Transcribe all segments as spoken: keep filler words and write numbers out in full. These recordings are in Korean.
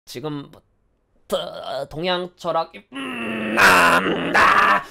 지금부터 동양 철학 음, 남다.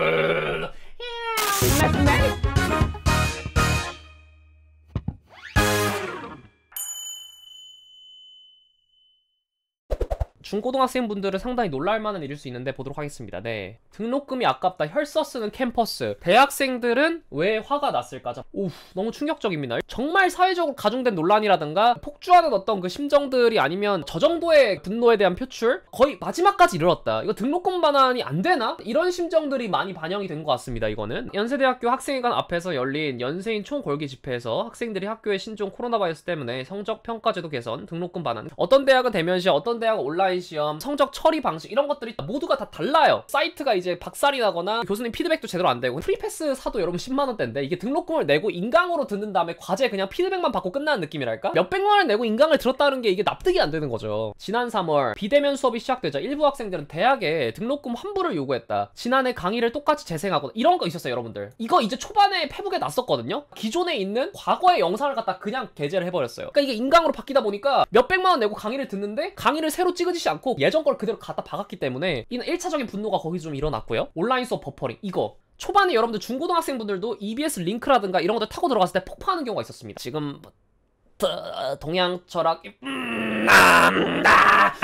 중고등학생분들은 상당히 놀랄만한 일일 수 있는데 보도록 하겠습니다. 네, 등록금이 아깝다, 혈서 쓰는 캠퍼스. 대학생들은 왜 화가 났을까? 오, 너무 충격적입니다. 정말 사회적으로 가중된 논란이라든가 폭주하는 어떤 그 심정들이 아니면 저 정도의 분노에 대한 표출? 거의 마지막까지 이르렀다. 이거 등록금 반환이 안 되나? 이런 심정들이 많이 반영이 된 것 같습니다. 이거는 연세대학교 학생회관 앞에서 열린 연세인 총궐기 집회에서 학생들이 학교의 신종 코로나 바이러스 때문에 성적 평가제도 개선, 등록금 반환, 어떤 대학은 대면 시험, 어떤 대학은 온라인 시험, 성적 처리 방식, 이런 것들이 모두가 다 달라요. 사이트가 이제 박살이 나거나 교수님 피드백도 제대로 안 되고, 프리패스 사도 여러분 십만 원대인데 이게 등록금을 내고 인강으로 듣는 다음에 과제 그냥 피드백만 받고 끝나는 느낌이랄까? 몇백만 원을 내고 인강을 들었다는 게 이게 납득이 안 되는 거죠. 지난 삼월 비대면 수업이 시작되자 일부 학생들은 대학에 등록금 환불을 요구했다, 지난해 강의를 똑같이 재생하거나, 이런 거 있었어요. 여러분들 이거 이제 초반에 페북에 났었거든요. 기존에 있는 과거의 영상을 갖다 그냥 게재를 해버렸어요. 그러니까 이게 인강으로 바뀌다 보니까 몇백만 원 내고 강의를 듣는데 강의를 새로 찍어지지 않고 예전 걸 그대로 갖다 박았기 때문에 이는 일 차적인 분노가 거기서 좀 일어났고요. 온라인 수업 버퍼링, 이거 초반에 여러분들 중고등학생분들도 이비에스 링크라든가 이런 것들 타고 들어갔을 때 폭파하는 경우가 있었습니다. 지금부터 동양 철학 음, 남다.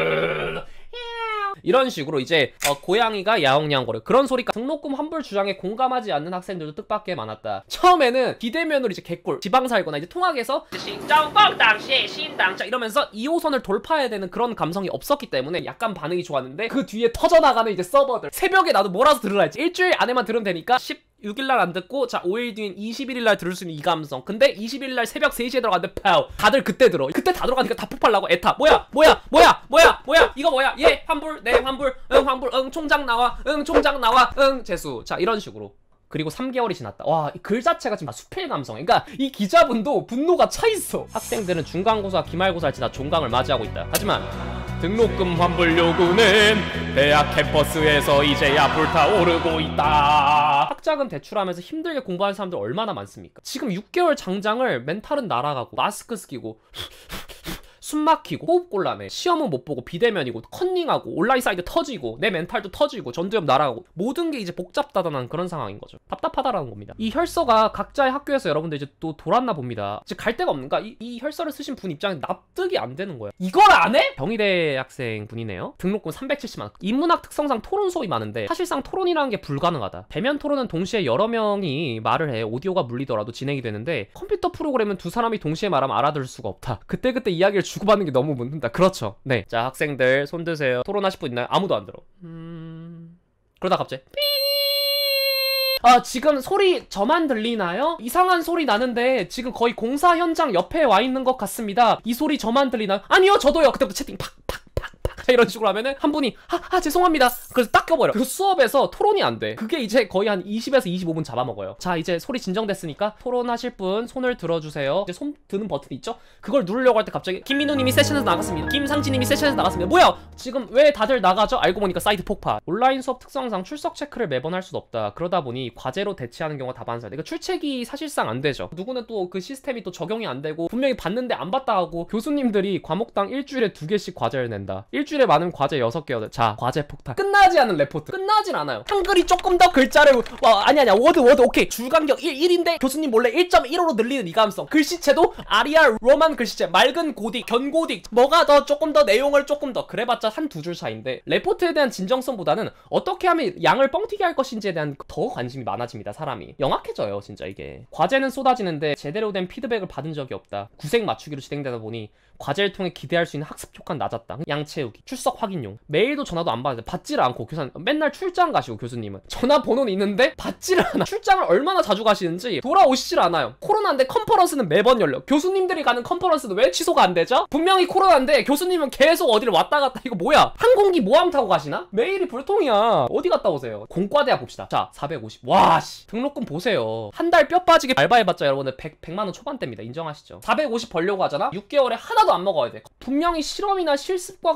이런 식으로 이제 어, 고양이가 야옹야옹거려, 그런 소리가 등록금 환불 주장에 공감하지 않는 학생들도 뜻밖의 많았다. 처음에는 비대면으로 이제 개꿀 지방 살거나 이제 통학에서 신정법당시 신당자 이러면서 이 호선을 돌파해야 되는 그런 감성이 없었기 때문에 약간 반응이 좋았는데, 그 뒤에 터져나가는 이제 서버들, 새벽에 나도 몰아서 들으라 했지, 일주일 안에만 들으면 되니까 십육 일날 안 듣고 자 오 일 뒤인 이십일 일날 들을 수 있는 이 감성. 근데 이십일 일날 새벽 세 시에 들어갔는데 파우, 다들 그때 들어. 그때 다 들어가니까 다 폭발나고 에타 뭐야 뭐야 뭐야 뭐야 뭐야 이거 뭐야, 예 환불 네 환불 응 환불 응 총장 나와 응 총장 나와 응 재수. 자 이런 식으로. 그리고 삼 개월이 지났다. 와, 이 글 자체가 지금 수필 감성. 그러니까 이 기자분도 분노가 차있어. 학생들은 중간고사, 기말고사를 지나 종강을 맞이하고 있다. 하지만 등록금 환불 요구는 대학 캠퍼스에서 이제야 불타오르고 있다. 학자금 대출하면서 힘들게 공부하는 사람들 얼마나 많습니까? 지금 육 개월 장장을 멘탈은 날아가고 마스크 쓰기고 숨 막히고 호흡 곤란해, 시험은 못 보고 비대면이고 컨닝하고 온라인 사이트 터지고 내 멘탈도 터지고 전두엽 날아가고 모든 게 이제 복잡다단한 그런 상황인 거죠. 답답하다라는 겁니다. 이 혈서가 각자의 학교에서 여러분들 이제 또 돌았나 봅니다. 이제 갈 데가 없는가? 이, 이 혈서를 쓰신 분 입장에 납득이 안 되는 거예요. 이걸 안 해? 경희대 학생 분이네요. 등록금 삼백칠십만 원. 인문학 특성상 토론 수업이 많은데 사실상 토론이라는 게 불가능하다. 대면 토론은 동시에 여러 명이 말을 해 오디오가 물리더라도 진행이 되는데, 컴퓨터 프로그램은 두 사람이 동시에 말하면 알아들을 수가 없다. 그때그때 이야기를 주고받는 게 너무 묻는다. 그렇죠. 네. 자, 학생들 손 드세요. 토론하실 분 있나요? 아무도 안 들어. 음... 그러다 갑자기 삐... 아, 지금 소리 저만 들리나요? 이상한 소리 나는데 지금 거의 공사 현장 옆에 와 있는 것 같습니다. 이 소리 저만 들리나요? 아니요, 저도요. 그때부터 채팅 팍팍 이런 식으로 하면은 한 분이 아, 아 죄송합니다. 그래서 딱 껴버려. 그 수업에서 토론이 안 돼. 그게 이제 거의 한 이십에서 이십오 분 잡아먹어요. 자, 이제 소리 진정됐으니까 토론하실 분 손을 들어주세요. 이제 손 드는 버튼이 있죠? 그걸 누르려고 할 때 갑자기 김민호님이 세션에서 나갔습니다. 김상진님이 세션에서 나갔습니다. 뭐야? 지금 왜 다들 나가죠? 알고 보니까 사이트 폭파. 온라인 수업 특성상 출석 체크를 매번 할 수도 없다. 그러다 보니 과제로 대체하는 경우가 다반사다. 그러니까 출첵이 사실상 안 되죠. 누구는 또 그 시스템이 또 적용이 안 되고 분명히 봤는데 안 봤다 하고, 교수님들이 과목당 일주일에 두 개씩 과제를 낸다. 일주일에 많은 과제 여섯 개거든. 자, 과제 폭탄. 끝나지 않은 레포트. 끝나진 않아요. 한글이 조금 더 글자를 와, 아니 아니야. 워드 워드 오케이. 줄간격 일, 일인데 교수님 몰래 일 점 일오로 늘리는 이 감성. 글씨체도 아리아 로만 글씨체, 맑은 고딕, 견고딕. 뭐가 더 조금 더 내용을 조금 더. 그래봤자 한 두 줄 차이인데, 레포트에 대한 진정성보다는 어떻게 하면 양을 뻥튀기 할 것인지에 대한 더 관심이 많아집니다. 사람이 영악해져요 진짜. 이게 과제는 쏟아지는데 제대로 된 피드백을 받은 적이 없다. 구색 맞추기로 진행되다 보니 과제를 통해 기대할 수 있는 학습 효과는 낮았다. 양 채우기, 출석 확인용. 메일도 전화도 안 받아요. 받지를 않고 교사님 맨날 출장 가시고, 교수님은 전화번호는 있는데 받지를 않아. 출장을 얼마나 자주 가시는지 돌아오시질 않아요. 코로나인데 컨퍼런스는 매번 열려. 교수님들이 가는 컨퍼런스는 왜 취소가 안 되죠? 분명히 코로나인데 교수님은 계속 어디를 왔다 갔다. 이거 뭐야? 항공기 모함 타고 가시나? 메일이 불통이야. 어디 갔다 오세요? 공과대학 봅시다. 자, 사백오십. 와 씨, 등록금 보세요. 한 달 뼈 빠지게 알바해봤자 여러분들 백, 백만 원 초반대입니다. 인정하시죠? 사백오십 벌려고 하잖아? 육 개월에 하나도 안 먹어야 돼. 분명히 실험이나 실습과 관련한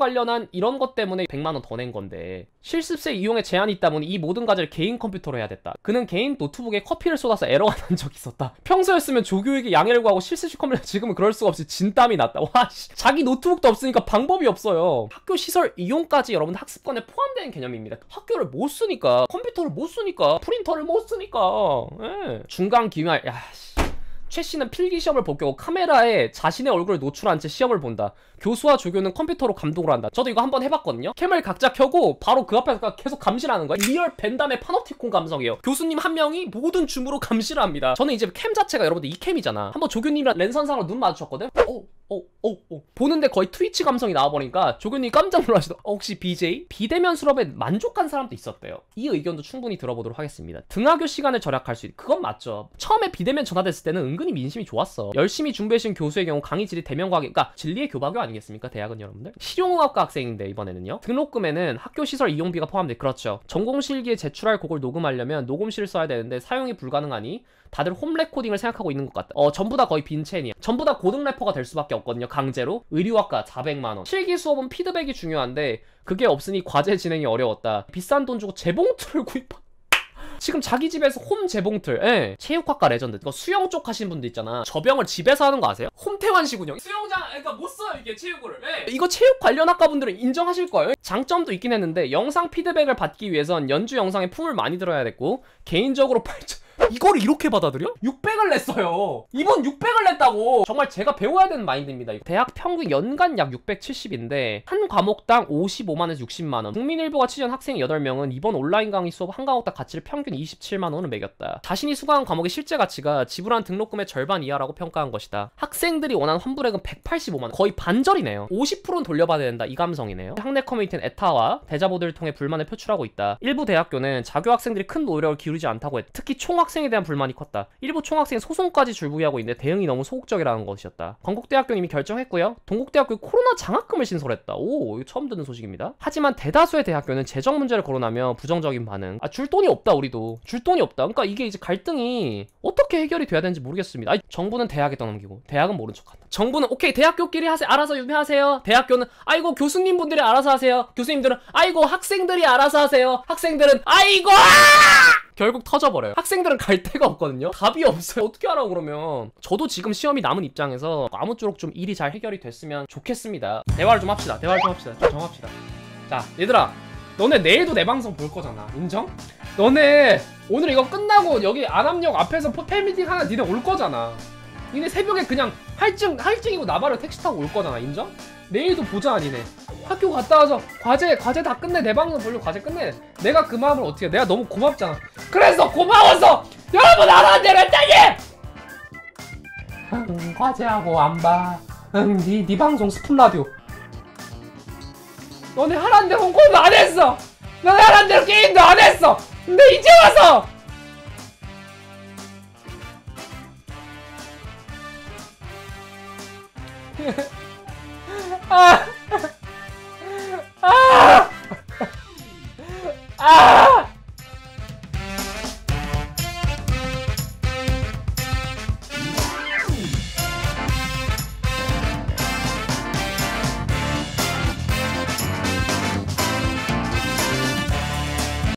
하지만 이런 것 때문에 백만 원 더 낸 건데 실습생 이용에 제한이 있다 보니 이 모든 과제를 개인 컴퓨터로 해야 됐다. 그는 개인 노트북에 커피를 쏟아서 에러가 난 적이 있었다. 평소였으면 조교에게 양해를 구하고 실습실 컴퓨터, 지금은 그럴 수가 없이 진땀이 났다. 와 씨. 자기 노트북도 없으니까 방법이 없어요. 학교 시설 이용까지 여러분 학습권에 포함되는 개념입니다. 학교를 못 쓰니까, 컴퓨터를 못 쓰니까, 프린터를 못 쓰니까. 예. 중간 기말, 야 씨. 최 씨는 필기 시험을 보고 카메라에 자신의 얼굴을 노출한 채 시험을 본다. 교수와 조교는 컴퓨터로 감독을 한다. 저도 이거 한번 해봤거든요. 캠을 각자 켜고 바로 그 앞에서 계속 감시를 하는 거예요. 리얼 벤담의 파노티콘 감성이에요. 교수님 한 명이 모든 줌으로 감시를 합니다. 저는 이제 캠 자체가 여러분들 이 캠이잖아. 한번 조교님이랑 랜선상으로 눈 마주쳤거든? 어, 어, 어, 어. 보는데 거의 트위치 감성이 나와버리니까 조교님이 깜짝 놀라시더. 어, 혹시 비제이? 비대면 수업에 만족한 사람도 있었대요. 이 의견도 충분히 들어보도록 하겠습니다. 등하교 시간을 절약할 수 있... 그건 맞죠. 처음에 비대면 전화됐을 때는 은근히 민심이 좋았어. 열심히 준비해주신 교수의 경우 강의 질이 대면 과학, 그러니까 진리의 교박교 아니겠습니까? 대학은 여러분들. 실용음악과 학생인데 이번에는요. 등록금에는 학교 시설 이용비가 포함돼. 그렇죠. 전공실기에 제출할 곡을 녹음하려면 녹음실을 써야 되는데 사용이 불가능하니 다들 홈 레코딩을 생각하고 있는 것 같다. 어, 전부 다 거의 빈첸이야. 전부 다 고등 래퍼가 될 수밖에 없거든요. 강제로. 의류학과 사백만 원. 실기 수업은 피드백이 중요한데 그게 없으니 과제 진행이 어려웠다. 비싼 돈 주고 재봉틀을 구입하... 지금 자기 집에서 홈 재봉틀. 예. 체육학과 레전드. 이거 수영 쪽 하시는 분들 있잖아. 저병을 집에서 하는 거 아세요? 홈태환식 운영. 수영장, 그러니까 못 써요 이게 체육을. 예. 이거 체육 관련 학과 분들은 인정하실 거예요. 장점도 있긴 했는데 영상 피드백을 받기 위해선 연주 영상에 품을 많이 들어야 됐고 개인적으로 팔천 이거를 이렇게 받아들여? 육백을 냈어요. 이번 육백을 냈다고. 정말 제가 배워야 되는 마인드입니다. 대학 평균 연간 약 육백칠십인데 한 과목당 오십오만 원에서 육십만 원. 국민일보가 취재한 학생 여덟 명은 이번 온라인 강의 수업 한 과목당 가치를 평균 이십칠만 원을 매겼다. 자신이 수강한 과목의 실제 가치가 지불한 등록금의 절반 이하라고 평가한 것이다. 학생들이 원하는 환불액은 백팔십오만 원. 거의 반절이네요. 오십 퍼센트는 돌려받아야 된다. 이 감성이네요. 학내 커뮤니티는 에타와 대자보들을 통해 불만을 표출하고 있다. 일부 대학교는 자교 학생들이 큰 노력을 기울이지 않다고 했다. 특히 총 학생에 대한 불만이 컸다. 일부 총학생이 소송까지 줄부위하고 있는데 대응이 너무 소극적이라는 것이었다. 건국대학교는 이미 결정했고요. 동국대학교 코로나 장학금을 신설했다. 오, 이거 처음 듣는 소식입니다. 하지만 대다수의 대학교는 재정 문제를 거론하며 부정적인 반응. 아, 줄 돈이 없다 우리도. 줄 돈이 없다. 그러니까 이게 이제 갈등이 어떻게 해결이 돼야 되는지 모르겠습니다. 아니, 정부는 대학에 떠넘기고 대학은 모른 척한다. 정부는 오케이 대학교끼리 하세요. 알아서 유배하세요. 대학교는 아이고 교수님분들이 알아서 하세요. 교수님들은 아이고 학생들이 알아서 하세요. 학생들은 아이고 아! 결국 터져버려요. 학생들은 갈 데가 없거든요. 답이 없어요. 어떻게 하라고 그러면. 저도 지금 시험이 남은 입장에서 아무쪼록 좀 일이 잘 해결이 됐으면 좋겠습니다. 대화를 좀 합시다. 대화를 좀 합시다. 좀 정합시다. 자 얘들아, 너네 내일도 내 방송 볼 거잖아. 인정? 너네 오늘 이거 끝나고 여기 안암역 앞에서 팬미팅 하나 니네 올 거잖아. 니네 새벽에 그냥 할증, 할증이고 나발을 택시 타고 올 거잖아. 인정? 내일도 보자. 니네 학교 갔다 와서 과제 과제 다 끝내. 내 방송 보려고 과제 끝내. 내가 그 마음을 어떻게 해. 내가 너무 고맙잖아. 그래서 고마워서 여러분 하라는 대로 했다니. 응, 과제하고 안봐. 응, 니, 니 방송 스플라디오 너네 하라는 대로 공부 안 했어. 너네 하라는 대로 게임도 안 했어. 근데 이제 와서 아, 아,